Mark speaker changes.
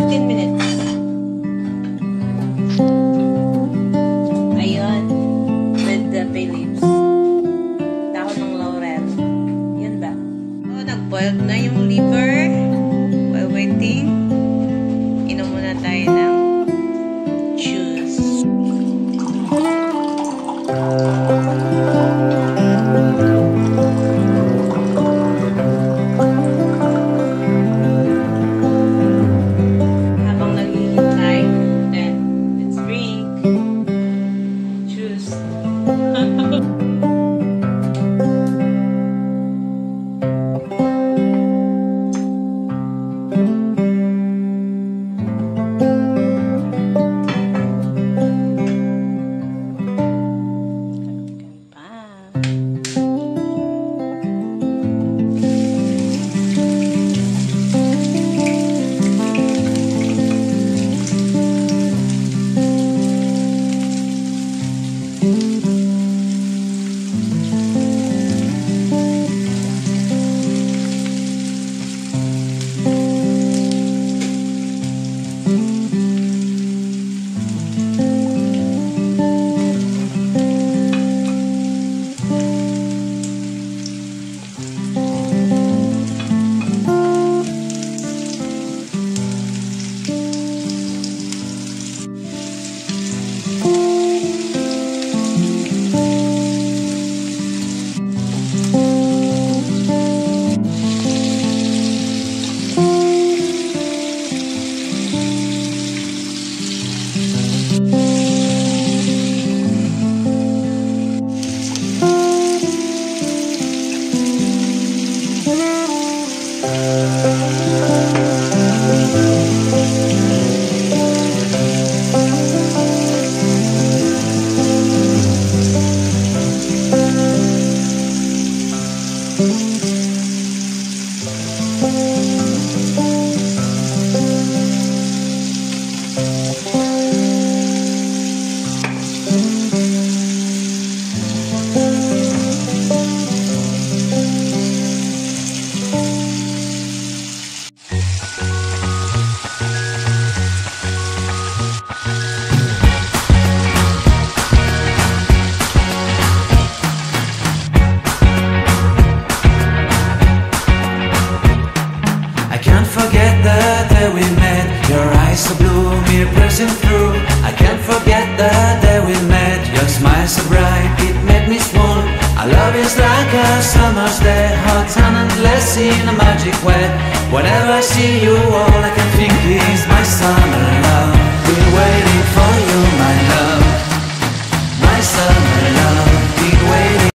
Speaker 1: 15 minutes. Ayun. With the bay leaves. Dahon ng laurel. Yun ba? So, nag-boiled na yung liver. While waiting, inom muna tayo ng juice.
Speaker 2: So blue, me pressing through. I can't forget the day we met. Your smile so bright, it made me swoon. Our love is like a summer's day, hot and endless in a magic way. Whenever I see you, all I can think is